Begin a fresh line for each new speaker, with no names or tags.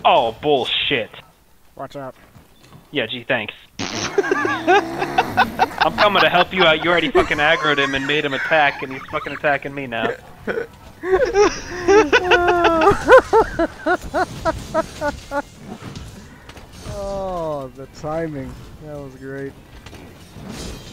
Oh, bullshit.
Watch out.
Yeah, gee, thanks. I'm coming to help you out. You already fucking aggroed him and made him attack, and he's fucking attacking me now.
Oh, the timing. That was great.